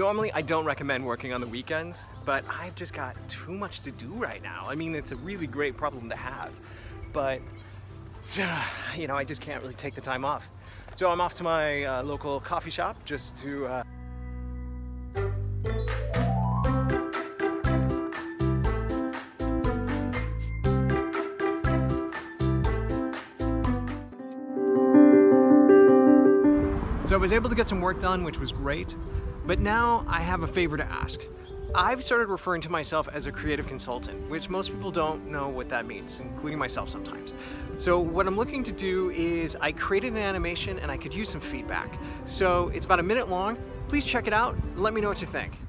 Normally, I don't recommend working on the weekends, but I've just got too much to do right now. I mean, it's a really great problem to have, but you know, I just can't really take the time off. So I'm off to my local coffee shop just to So I was able to get some work done, which was great, but now I have a favor to ask. I've started referring to myself as a creative consultant, which most people don't know what that means, including myself sometimes. So what I'm looking to do is I created an animation and I could use some feedback. So it's about a minute long. Please check it out and let me know what you think.